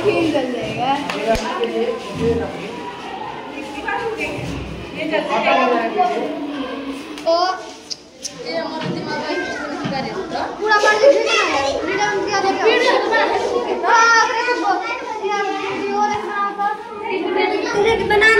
ठीक चल जाएगा। ये हमारा दिमाग पूरा कर दीजिए ना। वीडियो बना